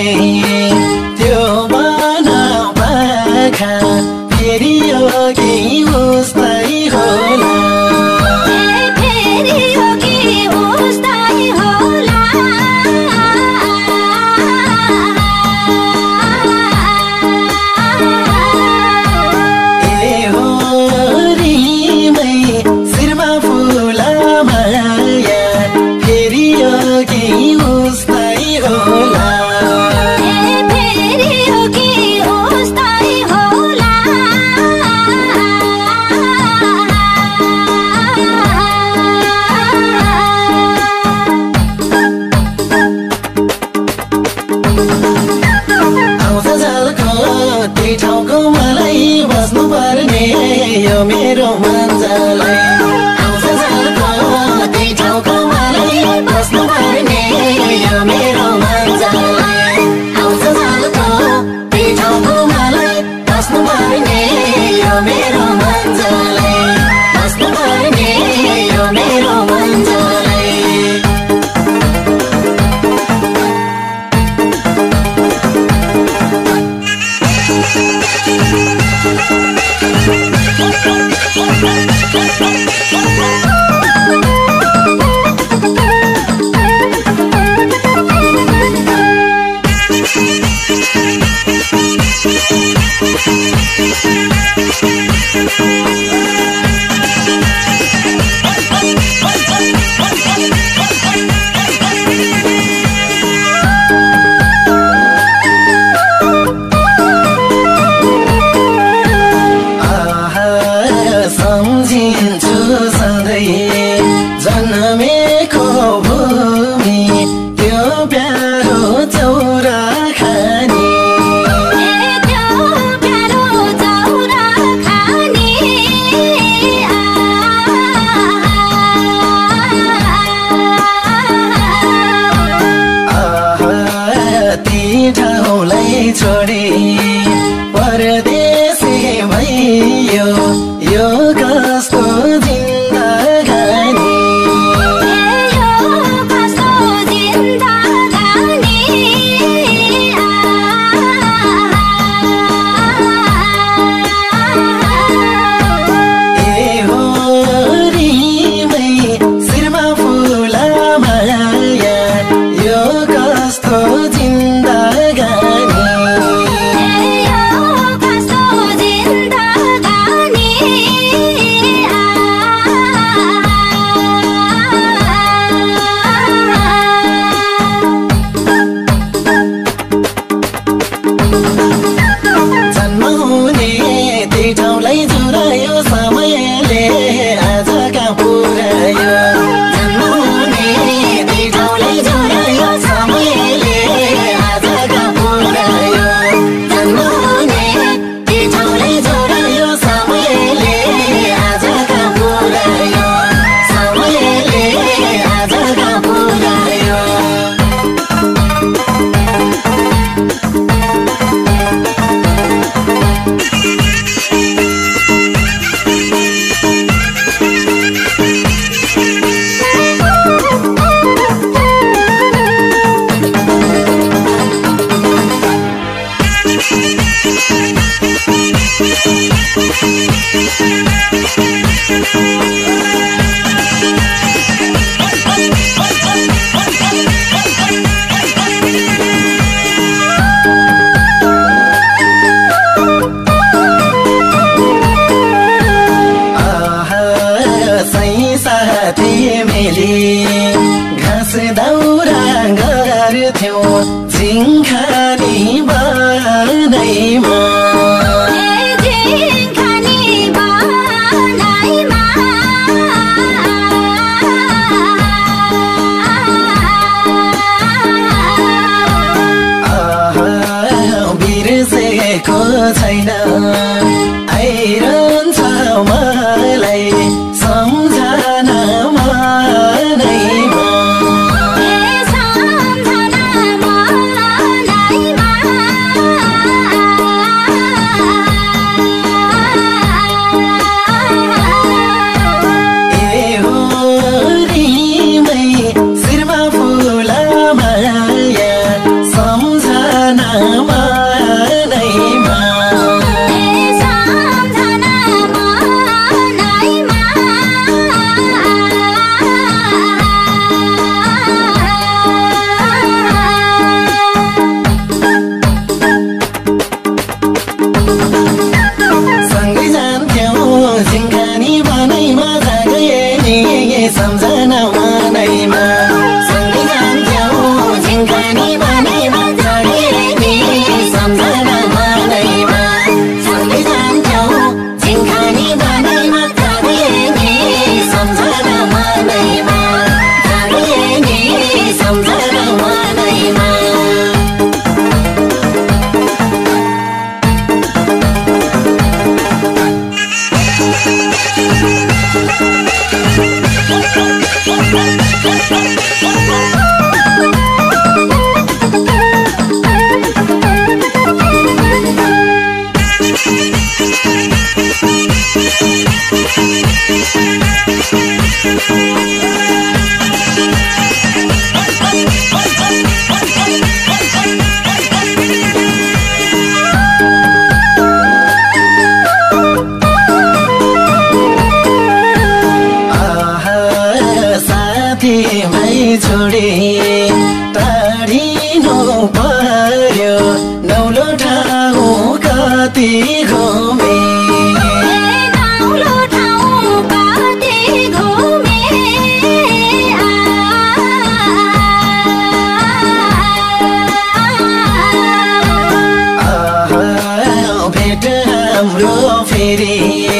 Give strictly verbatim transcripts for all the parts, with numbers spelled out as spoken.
त्यो बना पाखा फेरि यो कि उस्तै होला फेरि यो कि उस्तै होला ए हो रिमै शिरमा फुला माया फेरि यो कि उस्तै होला फेरि यो कि उस्तै होला आउँछ झल्को त्यही ठाउँको मलाई बस्नु पर्ने यो मेरो मन्जलाई आउँछ झल्को त्यही ठाउँको मलाई बस्नु पर्ने यो मेरो मन्जलाई आउँछ झल्को त्यही ठाउँको मलाई बस्नु पर्ने यो मेरो मन्जलाई बस्नु पर्ने यो मेरो मन्जलाई सम्झिन्छु सधैँ जन्मेको भूमि त्यो प्यारो चौरा खानी त्यो प्यारो चौरा खानी आहा ती ठाउँलाई छोडी परदेशी भइयो यो कस्तो जिन्दगानी यो कस्तो जिन्दगानी ए हो रिमै शिरमा फुला माया यो कस्तो जिन्दगानी यो कस्तो जिन्दगानी जन्माउने त्यही ठाउँलाई जुरायो समयले आज कहाँ पुर्यायो जन्माउने त्यही ठाउँलाई जुरायो समयले आज कहाँ पुर्यायो जन्माउने त्यही ठाउँलाई जुरायो समयले आज कहाँ पुर्यायो समयले आज कहाँ पुर्यायो साथी मिली घाँस दाउरा गर्थ्यौ झिङ्खानी बनाइमा झिङ्खानी बनाइमा आहा बिर्सेको छैन आइरहन्छ मलाई सम्झना मनैमा सम्झना मनैमा सम्झना मनैमा सँगै जान्थ्यौ झिङ्खानी बानीमा चढे नि सम्झना मनैमा सँगै जान्थ्यौ झिङ्खानी बानीमा चढे नि सम्झना मनैमा चढे नि सम्झना मनैमा छोडे टाढिनु पर्यो नौलो ठाउँ कति घुमे नौलो ठाउँ कति घुमे भेट हाम्रो फेरि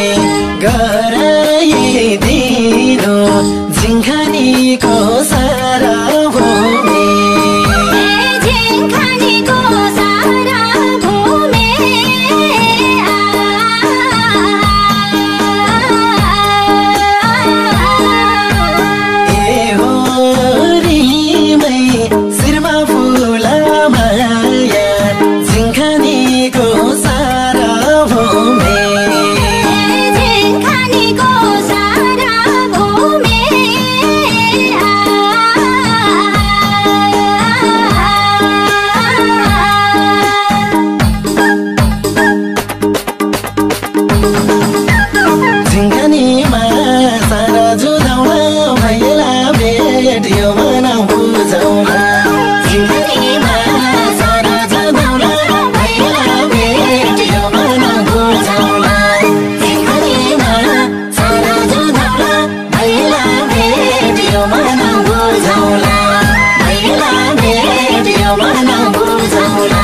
गराइदिनु झिङ्खानीको सारा भूमि झिङ्खानीको सारा भूमि ए हो रिमै शिरमा फुला माया झिङ्खानीको सारा भूमि झिङ्खानीको सारा भूमि झिङ्खानीमा सारा जुधाउला भैला भेट्यो मना बुझाउला झिङ्खानीमा सारा जुधाउला भैला भेट्यो मना बुझाउला झिङ्खानीमा सारा जुधाउला भैला भेट्यो मना बुझाउला भैला भेट्यो मना बुझाउला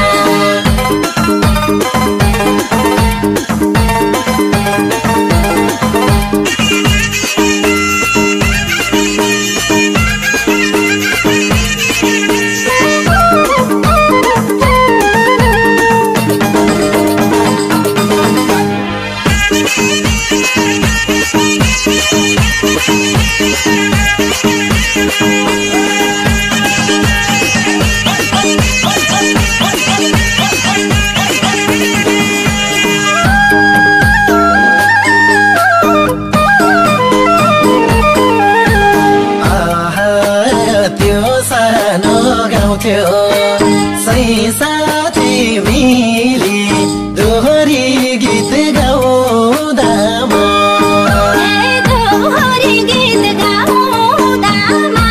सही साथी मिली दोहोरी गीत गाउँदामा दोहोरी गीत गाउँदामा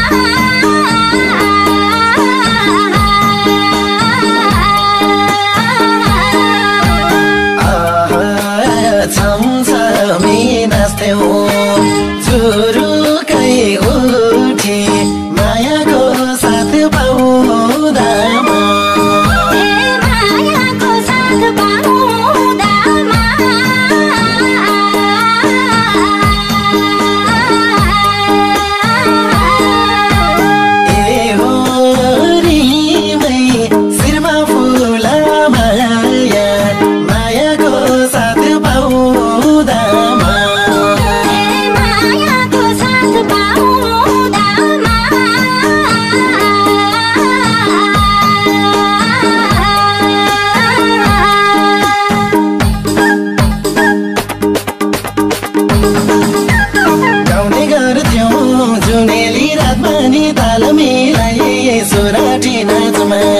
छमछमी नाच्थ्यौ जुरुकै उठी मायाको साथ पाउँदामा मायाको साथ पाउँदामा ए हो रिमै शिरमा फुला माया मायाको साथ पाउँदामा मायाको साथ पाउँदामा गाउने गर्थ्यौँ जुनेली रातमा नि ताल मिलाई सोराठी नाचमा